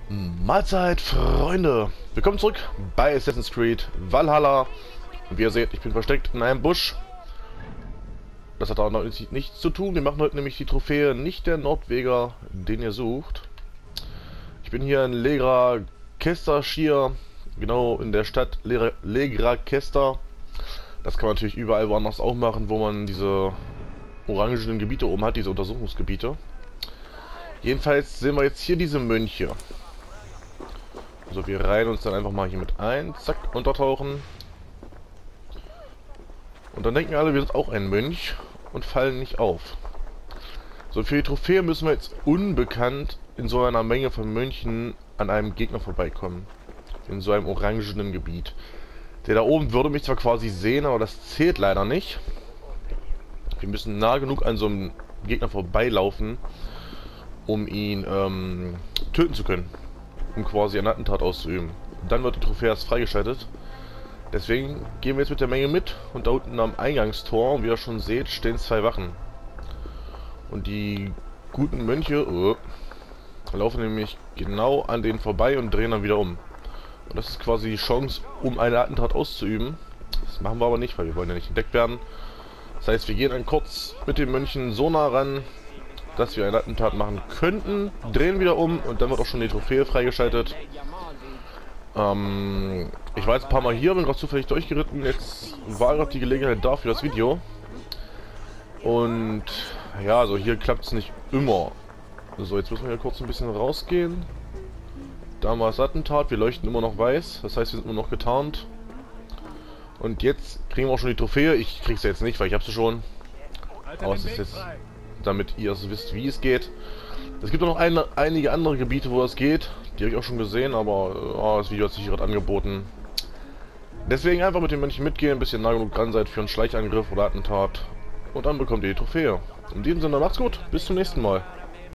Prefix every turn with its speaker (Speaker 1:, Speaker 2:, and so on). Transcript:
Speaker 1: Mahlzeit, Freunde! Willkommen zurück bei Assassin's Creed Valhalla. Wie ihr seht, ich bin versteckt in einem Busch. Das hat auch noch nichts zu tun. Wir machen heute nämlich die Trophäe nicht der Nordweger, den ihr sucht. Ich bin hier in Legra Kestershire, genau in der Stadt Legra Kester. Das kann man natürlich überall woanders auch machen, wo man diese orangenen Gebiete oben hat, diese Untersuchungsgebiete. Jedenfalls sehen wir jetzt hier diese Mönche. Also wir reihen uns dann einfach mal hier mit ein, zack, untertauchen. Und dann denken alle, wir sind auch ein Mönch und fallen nicht auf. So, für die Trophäe müssen wir jetzt unbekannt in so einer Menge von Mönchen an einem Gegner vorbeikommen. In so einem orangenen Gebiet. Der da oben würde mich zwar quasi sehen, aber das zählt leider nicht. Wir müssen nah genug an so einem Gegner vorbeilaufen, um ihn töten zu können. Um quasi ein Attentat auszuüben. Dann wird die Trophäe erst freigeschaltet. Deswegen gehen wir jetzt mit der Menge mit. Und da unten am Eingangstor, wie ihr schon seht, stehen 2 Wachen. Und die guten Mönche laufen nämlich genau an denen vorbei und drehen dann wieder um. Und das ist quasi die Chance, um ein Attentat auszuüben. Das machen wir aber nicht, weil wir wollen ja nicht entdeckt werden. Das heißt, wir gehen dann kurz mit den Mönchen so nah ran, dass wir ein Attentat machen könnten, drehen wieder um und dann wird auch schon die Trophäe freigeschaltet. Ich war jetzt ein paar Mal hier, bin gerade zufällig durchgeritten, jetzt war gerade die Gelegenheit da für das Video. Und ja, also hier klappt es nicht immer. So, jetzt müssen wir hier kurz ein bisschen rausgehen. Da haben wir das Attentat, wir leuchten immer noch weiß, das heißt wir sind immer noch getarnt. Und jetzt kriegen wir auch schon die Trophäe, ich krieg's jetzt nicht, weil ich habe sie schon. Aber es ist jetzt, damit ihr es wisst, wie es geht. Es gibt auch noch einige andere Gebiete, wo es geht. Die habe ich auch schon gesehen, aber das Video hat sich gerade angeboten. Deswegen einfach mit den Mönchen mitgehen, ein bisschen nah genug dran seid für einen Schleichangriff oder Attentat. Und dann bekommt ihr die Trophäe. In diesem Sinne, macht's gut, bis zum nächsten Mal.